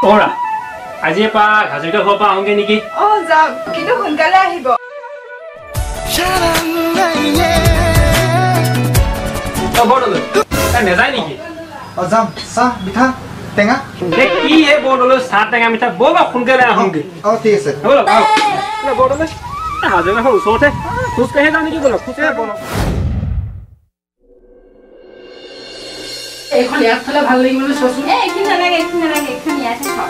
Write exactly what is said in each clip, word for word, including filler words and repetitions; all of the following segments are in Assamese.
Ora. আজি পা হাজৰিকা ঘৰ পৰা আহোগে নেকি? অ যাওক কিন্তু সোনকালে আহিব। অ বৰদলৈ তাই নেযায় নেকি? অ যাম চাহ মিঠা টেঙা কি হে বৰদলৈ চাহ টেঙা মিঠা ব'লা সোনকালে আহোগে। অ ঠিক আছে ব'লা বৰদলৈ হাজৰিকা ঘৰ ওচৰতে খোজকাঢ়ি যাওঁ নেকি ব'লক খোজকাঢ়ি ব'লক। এইখন ইয়াত থলে ভাল লাগিব বুলি চোৱাচোন। এই এইখিনি নালাগে এইখিনি নালাগে এইখিনি ইয়াতে খাওক।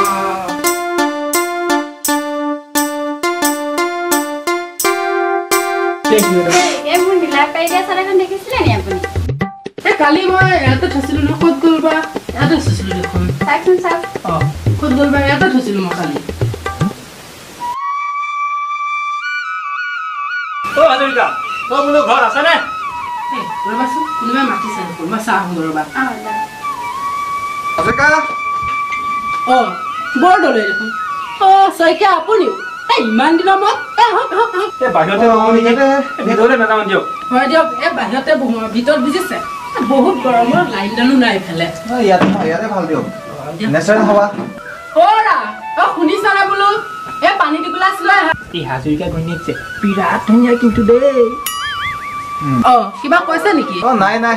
এই মোৰ নীলা পাৰি দিয়া চাদৰখন দেখিছিলে নি আপুনি? এই কালি মই ইয়াতে থৈছিলো ন ক'ত গ'ল বা ইয়াতে থৈছিলো দেখোন। চাওকচোন চাওক। অ ক'ত গ'ল বা ইয়াতে থৈছিলো মই কালি। অ হাজৰিকা তই বোলো ঘৰত আছেনে? ৰবাচোন কোনোবাই মাতিছে দেখোন মই চাহ আহোঁ ৰবা। হাজৰিকা অ বৰদলৈ দেখোন। অ শইকীয়া আপুনিও এই ইমান দিনৰ মূৰত এই হওক হওক হওক এই বাহিৰতে বহো নেকি? ভিতৰলৈ নাযাওঁ দিয়ক। হয় দিয়ক এই বাহিৰতে বহো ভিতৰত বুজিছে বহুত গৰমৰ লাইন ডালো নাই এইফালে। ইয়াতে ইয়াতে ভাল দিয়ক নেচাৰেল হাৱা। অৰা অ শুনিছানে বোলো এই পানী দুগিলাচ লৈ আহা। এই হাজৰিকা ঘৈণীয়েক যে বিৰাট ধুনীয়া কিন্তু দেই। অ কিবা কৈছে নেকি? অ নাই নাই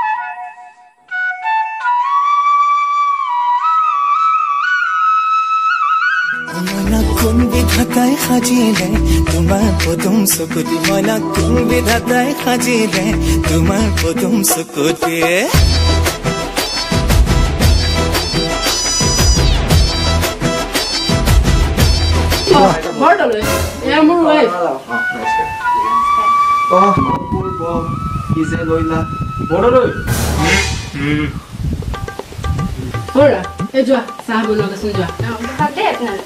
কোন বিধাতাই সাজিলে তোমাৰ পদুম চকুতি মইনা কোন বিধাতাই সাজিলে তোমাৰ পদুম চকুতি। বৰদলৈ এয়া মোৰ ৱাইফ। অ কি যে লৈলা বৰদলৈ অৰা এই যোৱা চাহ বনোৱাচোন যোৱা। ভাতে আপোনালোকে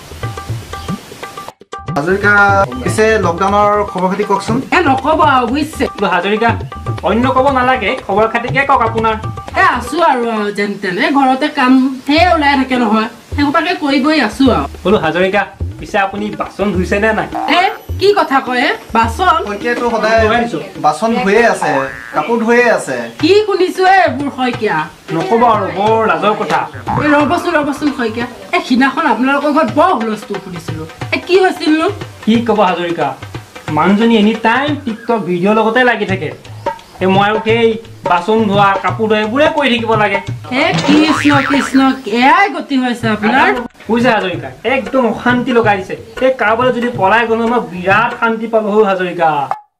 হাজৰিকা পিছে লকডাউনৰ খবৰ খাতি কওকচোন। এ নকব আৰু বুজিছে হাজৰিকা অন্য ক'ব নালাগে খবৰ খাতিকে কওক আপোনাৰ। এ আছো আৰু যেন তেন এই ঘৰতে কাম ধেৰ ওলাই থাকে নহয় সেইসোপাকে কৰিবই আছো আৰু। বোলো হাজৰিকা পিছে আপুনি বাচন ধুইছে নে নাই? এ কি কথা কয় বাচন শইকীয়াটো সদায় বাচন ধুয়ে আছে কাপোৰ ধুয়ে আছে। কি শুনিছো এ এইবোৰ শইকীয়া নক'ব আৰু বৰ লাজৰ কথা। এই ৰ'বচোন ৰ'বচোন শইকীয়া এই সিদিনাখন আপোনালোকৰ ঘৰত বৰ হুলস্থুল শুনিছিলো এ কি হৈছিলনো? কি ক'ব হাজৰিকা মানুহজনী এনি টাইম টিকটক ভিডিঅ'ৰ লগতে লাগি থাকে। এই মই আৰু সেই বাচন ধোৱা কাপোৰ ধোৱা এইবোৰে কৰি থাকিব লাগে। এ কৃষ্ণ কৃষ্ণ এয়াই গতি হৈছে আপোনাৰ। বুজিছে হাজৰিকা একদম অশান্তি লগাই দিছে। এই কাৰোবালৈ যদি পলাই গ'লো মই বিৰাট শান্তি পালো হৌ হাজৰিকা।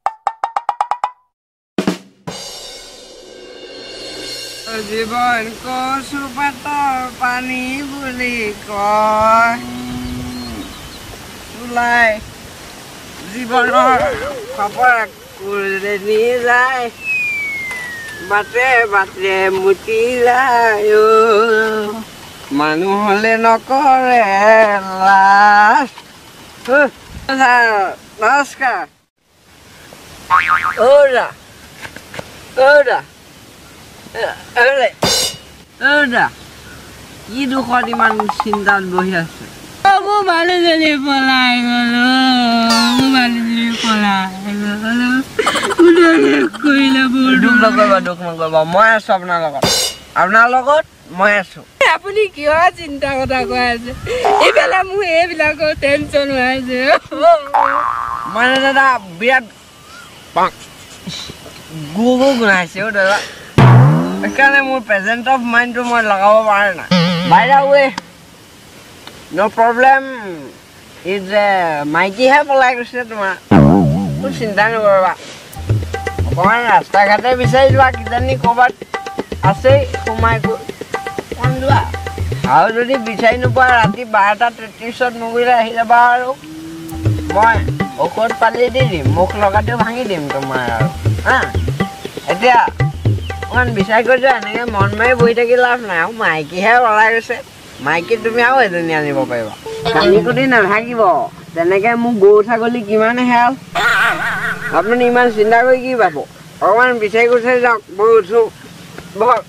জীৱন কচু পাতৰ পানী বুলি কয় ওলাই জীৱনৰ খবৰ কুলনি যায় বাটে বাটে মুতি যায় মানুহ হলে নকৰে লাজ। নমস্কাৰ অ'ৰা অ'ৰা কি দুখত ইমান চিন্তাত বহি আছে? মোৰ মানুহজনী পলাই গ'লো মোৰ মানুহজনী পলাই গ'লো। দুখ নকৰিবা দুখ নকৰিবা মই আছো আপোনাৰ লগত আপোনাৰ লগত মই আছো। আপুনি কিয় চিন্তা কথা কৈ আছে? এইফালে মোৰ এইবিলাকৰ টেনচন হৈ আছে। মানে দাদা বিৰাট গু গু গুণাইছে অ' দাদা সেইকাৰণে মোৰ প্ৰেজেণ্ট অফ মাইণ্ডটো মই লগাব পৰা নাই। By the way no' problem is মাইকীহে পলাই গৈছে তোমাৰ মোৰ চিন্তা নকৰিবা। অকণমান ৰাস্তা ঘাটে বিচাৰি যোৱা কিজানি ক'ৰবাত আছেই সোমাই গৈ অকণ যোৱা আৰু যদি বিচাৰি নোপোৱা ৰাতি বাৰটা তেত্ৰিছত মুগুৰিলৈ আহি যাবা আৰু মই ঔষধ পালি দি দিম মুখ লগাটো ভাঙি দিম তোমাৰ আৰু হা। এতিয়া অকণমান বিচাৰি কৰি যোৱা এনেকৈ মন মাৰি বহি থাকি লাভ নাই আৰু মাইকীহে ওলাই গৈছে। মাইকী তুমি আৰু এজনী আনিব পাৰিবা কালি কুটি নাথাকিব তেনেকৈ মোক গৰু ছাগলী কিমান হেৰাল আপুনি ইমান চিন্তা কৰি কি পাব? অকণমান বিচাৰি গুচাৰি যাওক মই উঠোঁ বহক।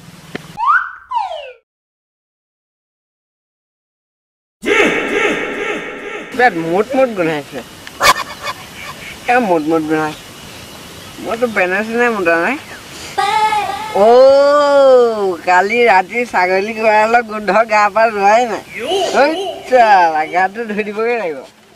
পেট মুঠ মুঠ গোন্ধাইছে এ মুঠ মুঠ গোন্ধাইছে মইতো পেনে চেনে মুঠা নাই অ' কালি ৰাতি ছাগলী গঁৰালৰ গোন্ধ গা পা যোৱাই নাই গাটো ধুই দিবগৈ লাগিব।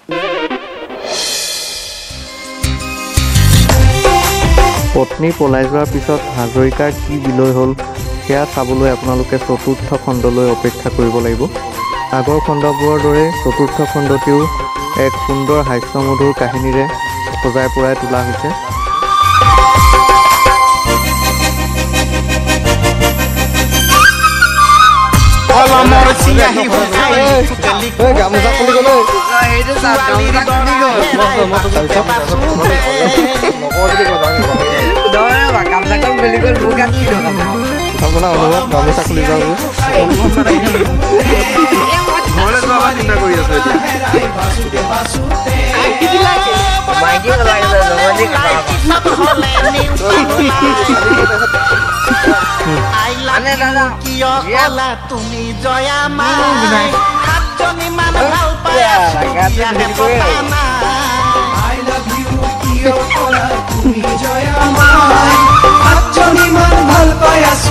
পত্নী পলাই যোৱাৰ পিছত হাজৰিকাৰ কি বিলৈ হ'ল সেয়া চাবলৈ আপোনালোকে চতুৰ্থ খণ্ডলৈ অপেক্ষা কৰিব লাগিব। আগৰ খণ্ডবোৰৰ দৰে চতুৰ্থ খণ্ডটিও এক সুন্দৰ হাস্যমধুৰ কাহিনীৰে সজাই পৰাই তোলা হৈছে। গামোচা খুলি গ'ল গামোচাখন খুলি গ'ল মোক কাটি আপোনাৰ অনুভৱ গামোচা খুলি যাওঁ ঘৰলৈ যোৱা চিন্তা কৰি আছো এতিয়া মাইকী লাগিলে জমনি মানে দাদা তুমি জয়া মাই সাতজনী মান ভাল পাই আছো I love you কিয় ক'লা তুমি জয়া মাই সাতজনী মান ভাল পাই আছো